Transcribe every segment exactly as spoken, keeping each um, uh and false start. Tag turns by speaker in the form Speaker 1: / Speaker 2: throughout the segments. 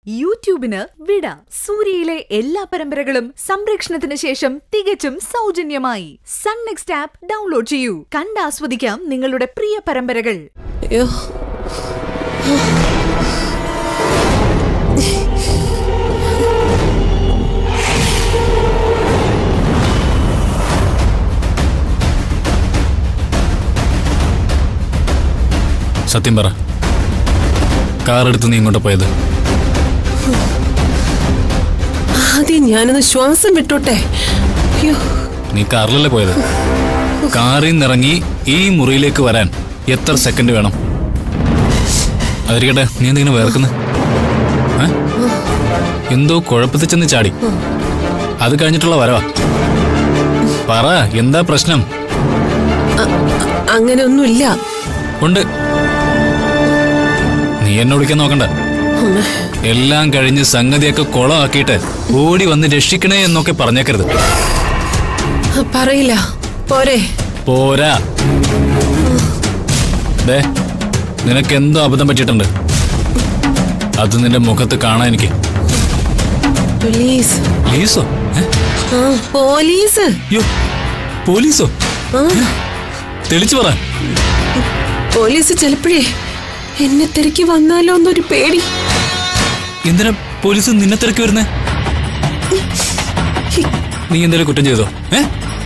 Speaker 1: യൂട്യൂബിന് വിട. സൂര്യയിലെ എല്ലാ പരമ്പരകളും സംരക്ഷണത്തിന് ശേഷം തികച്ചും സൗജന്യമായി സൺ നെക്സ്റ്റ് ആപ്പ് ഡൗൺലോഡ് ചെയ്യൂ. കണ്ടാസ്വദിക്കാം നിങ്ങളുടെ പ്രിയ പരമ്പരകൾ.
Speaker 2: സത്യം പറ, കാറെടുത്ത് നീ ഇങ്ങോട്ട് പോയത്?
Speaker 3: ആദ്യം ഞാനൊന്ന് ശ്വാസം വിട്ടോട്ടെ.
Speaker 2: നീ കാറിലല്ലേ പോയത്? കാറിൽ നിന്നിറങ്ങി ഈ മുറിയിലേക്ക് വരാൻ എത്ര സെക്കൻഡ് വേണം? അതിരിക്കട്ടെ, നീ എന്തിങ്ങനെ വേർക്കുന്നു? എന്തോ കുഴപ്പത്തിൽ ചെന്ന് ചാടി. അത് കഴിഞ്ഞിട്ടുള്ള വരവാ. പറ, എന്താ പ്രശ്നം?
Speaker 3: അങ്ങനെയൊന്നുമില്ല.
Speaker 2: ഉണ്ട്. നീ എന്നെ വിളിക്കാൻ നോക്കണ്ട. എല്ലാം കഴിഞ്ഞ് സംഗതിയൊക്കെ കുളമാക്കിയിട്ട് ഓടി വന്ന് രക്ഷിക്കണേ എന്നൊക്കെ പറഞ്ഞേക്കരുത്.
Speaker 3: പറയില്ല. പോരെ?
Speaker 2: പോരാ. ദേ, നിനക്ക് എന്തോ അബദ്ധം പറ്റിയിട്ടുണ്ട്. അത് നിന്റെ മുഖത്ത് കാണാൻ എനിക്ക്.
Speaker 3: പോലീസ്.
Speaker 2: പോലീസോ?
Speaker 3: പോലീസ്?
Speaker 2: യോ, പോലീസോ? തെളിച്ചു പറ.
Speaker 3: പോലീസ് ചിലപ്പോഴേ എന്നെ തിരക്കി വന്നാലോ എന്നൊരു പേടി.
Speaker 2: എന്തിനാ പോലീസ് നിന്നെ തിരക്കി വരുന്നേ? നീ എന്തെങ്കിലും കുറ്റം ചെയ്തോ? ഏ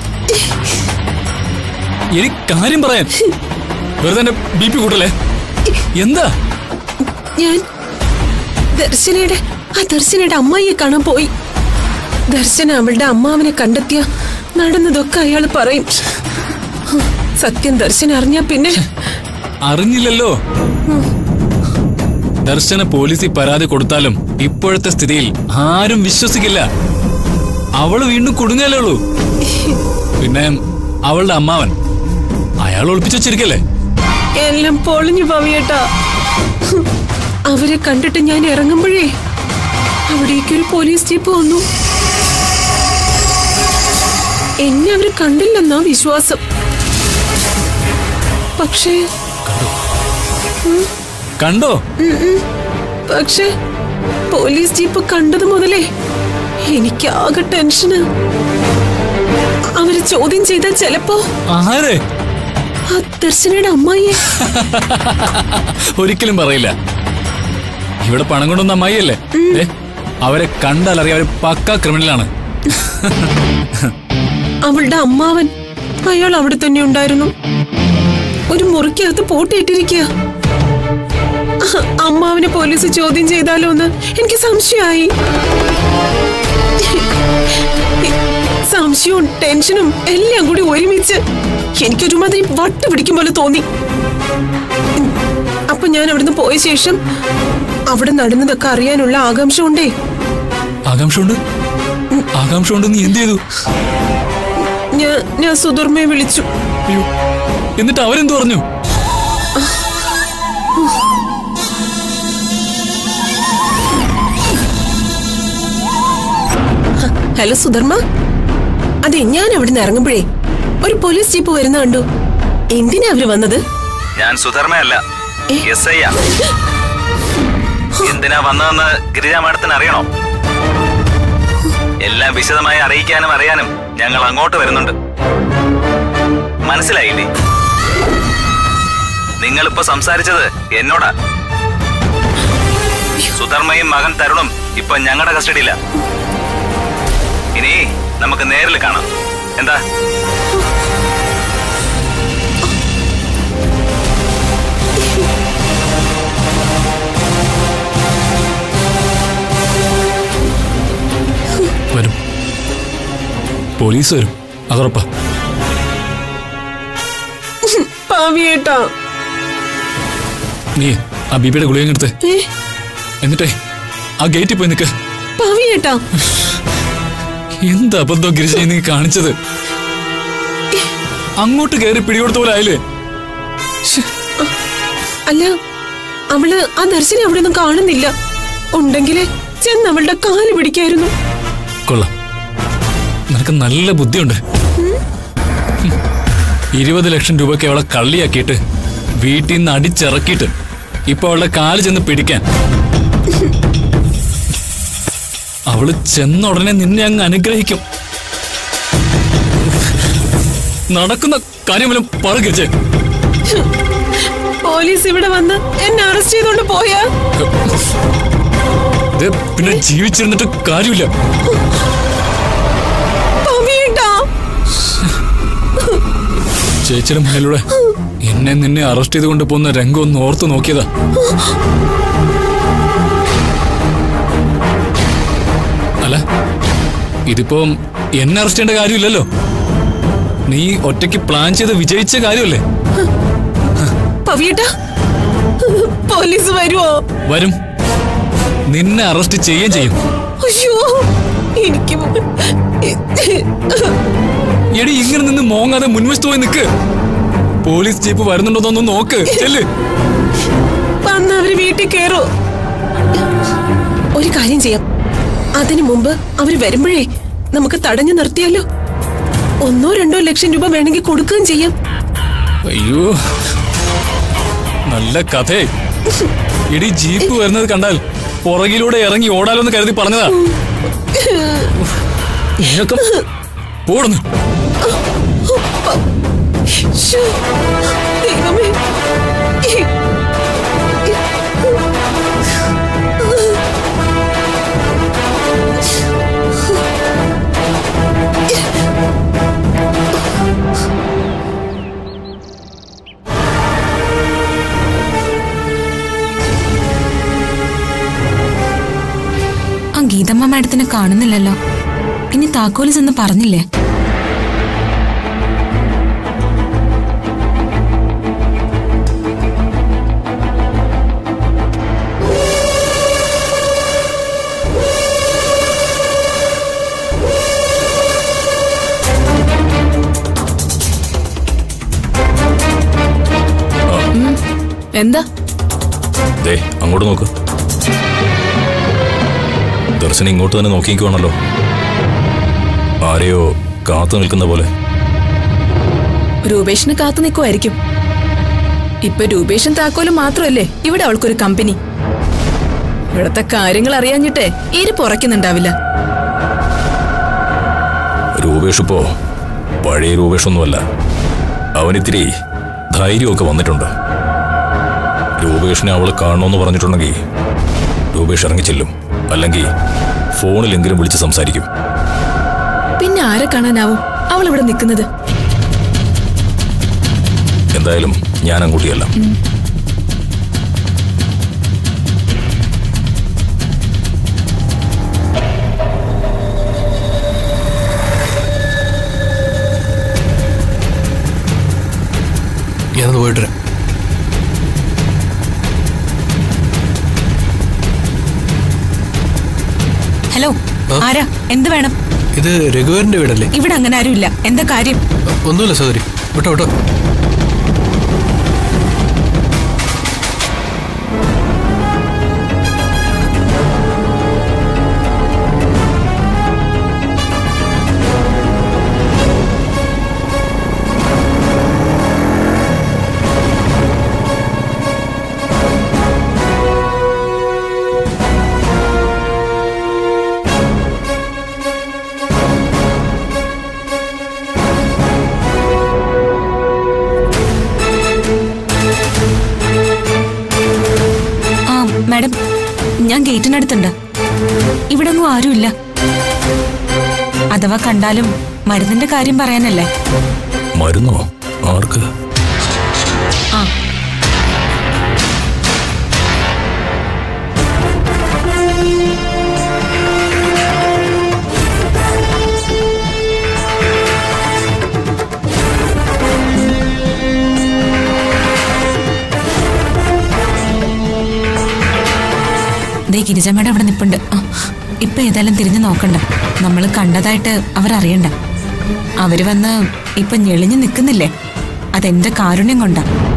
Speaker 2: എനിക്ക് കാര്യം പറയാൻ. വെറുതെ എന്റെ ബി പി കൂട്ടല്ലേ? എന്താ?
Speaker 3: ഞാൻ ദർശനയുടെ ആ ദർശനയുടെ അമ്മായിയെ കാണാൻ പോയി. ദർശന അവളുടെ അമ്മാവനെ കണ്ടെത്തിയ നടന്നതൊക്കെ അയാൾ പറയും. സത്യം ദർശന അറിഞ്ഞാ പിന്നെ.
Speaker 2: അറിഞ്ഞില്ലല്ലോ. ദർശന പോലീസിൽ പരാതി കൊടുത്താലും ഇപ്പോഴത്തെ സ്ഥിതിയിൽ ആരും വിശ്വസിക്കില്ല. അവള് വീണ്ടും കുടുങ്ങലേ ഉള്ളൂ. പിന്നെ അവളുടെ അമ്മാവൻ, അയാൾ ഒളിപ്പിച്ചു വെച്ചിരിക്കല്ലേ?
Speaker 3: എല്ലാം പൊളിഞ്ഞു പവിയേട്ടാ. അവരെ കണ്ടിട്ട് ഞാൻ ഇറങ്ങുമ്പോഴേ അവിടേക്കൊരു പോലീസ് ജീപ്പ് വന്നു. എന്നെ അവര് കണ്ടില്ലെന്നാ വിശ്വാസം. പക്ഷേ
Speaker 2: കണ്ടോ?
Speaker 3: പക്ഷെ പോലീസ് ജീപ്പ് കണ്ടത് മുതലേ എനിക്കാകെ ടെൻഷന്. അവര് ചോദ്യം ചെയ്താൽ ചിലപ്പോ
Speaker 2: ആരെ?
Speaker 3: ആ ദർശനയുടെ അമ്മായിയെ.
Speaker 2: ഒരിക്കലും പറയില്ല. ഇവിടെ പണം കൊണ്ടൊന്നും അമ്മായിയല്ലേ? അവരെ കണ്ടാലറിയാം, അവര് പക്കാ ക്രിമിനലാണ്.
Speaker 3: അവളുടെ അമ്മാവൻ, അയാൾ അവിടെ തന്നെ ഉണ്ടായിരുന്നു. ഒരു മുറിക്കകത്ത് പൂട്ടിയിട്ടിരിക്കുക. അമ്മാവനെ പോലീസ് ചോദ്യം ചെയ്താലോ എന്ന് എനിക്ക് സംശയമായി. സംശയവും ടെൻഷനും എല്ലാം കൂടി ഒരുമിച്ച് എനിക്കൊരുമാതിരി വട്ട് പിടിക്കും പോലെ തോന്നി. അപ്പൊ ഞാൻ അവിടുന്ന് പോയ ശേഷം അവിടെ നടന്നതൊക്കെ അറിയാനുള്ള ആകാംക്ഷ ഉണ്ടേ.
Speaker 2: ആകാംക്ഷ ഉണ്ട്? ആകാംക്ഷ ഉണ്ട്. നീ എന്ത് ചെയ്തു?
Speaker 3: ഞാൻ ഞാൻ സുധർമ്മയെ വിളിച്ചു.
Speaker 2: എന്നിട്ട് അവരെന്തു പറഞ്ഞു?
Speaker 3: ഹലോ സുധർമ്മ. അതെ, ഞാൻ അവിടുന്ന് ഇറങ്ങുമ്പോഴേ ഒരു പോലീസ് ജീപ്പ് വരുന്ന കണ്ടു. എന്തിനാ അവര് വന്നത്?
Speaker 4: ഞാൻ സുധർമ്മയല്ല, എസ് ഐ ആ. എന്തിനാ വന്നതെന്ന് ഗിരിജ മാഡത്തിന് അറിയണോ? എല്ലാം വിശദമായി അറിയിക്കാനും അറിയാനും ഞങ്ങൾ അങ്ങോട്ട് വരുന്നുണ്ട്. മനസ്സിലായില്ലേ? നിങ്ങളിപ്പോ സംസാരിച്ചത് എന്നോടാ. സുധർമ്മയും മകൻ തരുണും ഇപ്പൊ ഞങ്ങളുടെ കസ്റ്റഡിയില. ഇനി നമുക്ക് നേരിൽ കാണാം. എന്താ?
Speaker 2: വരും, പോലീസ് വരും, അതുറപ്പാ.
Speaker 3: പാവിയേട്ടാ,
Speaker 2: നീ ആ ബിബിയുടെ ഗുളിക എടുത്ത് എന്നിട്ടേ ആ ഗേറ്റിൽ പോയി നിൽക്ക്.
Speaker 3: പാവിയേട്ടാ,
Speaker 2: എന്താ അബദ്ധം ഗിരിജ നീ കാണിച്ചത്? അങ്ങോട്ട് കയറി പിടികൊടുത്ത പോലെ ആയില്ലേ?
Speaker 3: അല്ല, അവള് ആ ദർശനം അവിടെ ഒന്നും കാണുന്നില്ല. ഉണ്ടെങ്കിലേ ചെന്ന് അവളുടെ കാല് പിടിക്കായിരുന്നു.
Speaker 2: കൊള്ളാം, നിനക്ക് നല്ല ബുദ്ധിയുണ്ട്. ഇരുപത് ലക്ഷം രൂപയ്ക്ക് അവളെ കള്ളിയാക്കിയിട്ട് വീട്ടിൽ നിന്ന് അടിച്ചിറക്കിയിട്ട് ഇപ്പൊ അവളുടെ കാല് ചെന്ന് പിടിക്കാൻ അവള് ചെന്ന ഉടനെ നിന്നെ അങ്ങ് അനുഗ്രഹിക്കും. നടക്കുന്ന കാര്യമെല്ലാം പറകിച്ചേ.
Speaker 3: പോലീസ് ഇവിടെ വന്ന് എന്നെ അറസ്റ്റ് ചെയ്തോണ്ട് പോയാ
Speaker 2: പിന്നെ ജീവിച്ചിരുന്നിട്ട് കാര്യമില്ല. ചേച്ചിയുടെ മേലൂടെ എന്നെ നിന്നെ അറസ്റ്റ് ചെയ്ത് കൊണ്ട് പോകുന്ന രംഗം ഒന്ന് ഓർത്തു നോക്കിയതാ. അല്ല, ഇതിപ്പോ എന്നെ അറസ്റ്റ് ചെയ്യേണ്ട കാര്യമില്ലല്ലോ. നീ ഒറ്റയ്ക്ക് പ്ലാൻ ചെയ്ത് വിജയിച്ച കാര്യമല്ലേ?
Speaker 3: പോലീസ് വരുമോ?
Speaker 2: വരും. നിന്നെ അറസ്റ്റ് ചെയ്യുകയും ചെയ്യും. എടി, ഇങ്ങനെ നിന്ന് മോങ്ങാതെ മുൻവശത്ത് പോയി നിക്ക്. പോലീസ് ജീപ്പ് വരുന്നുണ്ടോന്നൊന്ന് നോക്ക്. ചെല്ല്.
Speaker 3: അവര് വീട്ടിൽ കയറോ? ഒരു കാര്യം ചെയ്യാം. അതിനു മുമ്പ് അവര് വരുമ്പോഴേ നമുക്ക് തടഞ്ഞു നിർത്തിയാലോ? ഒന്നോ രണ്ടോ ലക്ഷം രൂപ വേണമെങ്കിൽ കൊടുക്കുകയും ചെയ്യാം.
Speaker 2: അയ്യോ, നല്ല കഥേ. എടി, ജീപ്പ് വരുന്നത് കണ്ടാൽ പുറകിലൂടെ ഇറങ്ങി ഓടാലോന്ന് കരുതി പറഞ്ഞതാ. പോടുന്നു.
Speaker 5: ആ ഗീതമ്മ മാഡത്തിനെ കാണുന്നില്ലല്ലോ. ഇനി താക്കോല് ചെന്ന് പറഞ്ഞില്ലേ?
Speaker 3: എന്താ?
Speaker 6: അങ്ങോട്ട് നോക്ക്. ദർശനം ഇങ്ങോട്ട് തന്നെ നോക്കിക്കുവാണല്ലോ. ആരെയോ കാത്തു നിൽക്കുന്ന പോലെ.
Speaker 3: രൂപേഷിന് കാത്തു നിൽക്കുമായിരിക്കും. ഇപ്പൊ രൂപേഷൻ താക്കോലും മാത്രമല്ലേ ഇവിടെ അവൾക്കൊരു കമ്പനി. ഇവിടത്തെ കാര്യങ്ങൾ അറിയാഞ്ഞിട്ടേ ഇരി പുറക്കുന്നുണ്ടാവില്ല.
Speaker 6: രൂപേഷ് ഇപ്പോ പഴയ രൂപേഷൊന്നുമല്ല. അവനിത്തിരി ധൈര്യമൊക്കെ വന്നിട്ടുണ്ട്. രൂപേഷിനെ അവള് കാണണമെന്ന് പറഞ്ഞിട്ടുണ്ടെങ്കിൽ രൂപേഷ് ഇറങ്ങിച്ചെല്ലും. അല്ലെങ്കിൽ ഫോണിലെങ്കിലും വിളിച്ച് സംസാരിക്കും.
Speaker 3: പിന്നെ ആരെ കാണാനാവും അവൾ ഇവിടെ നിൽക്കുന്നത്?
Speaker 6: എന്തായാലും ഞാൻ അങ്ങോട്ടിയല്ല.
Speaker 7: ഞാനത് പോയിട്ട്
Speaker 5: ഹലോ, ആരാ? എന്ത് വേണം?
Speaker 7: ഇത് രഘുവരന്റെ വീടല്ലേ?
Speaker 5: ഇവിടെ അങ്ങനെ ആരുമില്ല. എന്താ കാര്യം?
Speaker 7: ഒന്നുമില്ല സഹോദരി, വിട്ടോ വിട്ടോ.
Speaker 5: മാഡം, ഞാൻ ഗേറ്റിനടുത്തുണ്ട്. ഇവിടെ ഒന്നും ആരുമില്ല. അഥവാ കണ്ടാലും മരുന്നിന്റെ കാര്യം പറയാനല്ലേ.
Speaker 6: മരുന്നോ? ആർക്ക്?
Speaker 5: ആ ഗിരിജമ്മയുടെ അവിടെ നിപ്പുണ്ട്. ഇപ്പൊ ഏതായാലും തിരിഞ്ഞു നോക്കണ്ട. നമ്മൾ കണ്ടതായിട്ട് അവരറിയണ്ട. അവര് വന്ന് ഇപ്പൊ ഞെളിഞ്ഞു നിൽക്കുന്നില്ലേ, അതെന്റെ കാരുണ്യം കൊണ്ടാ.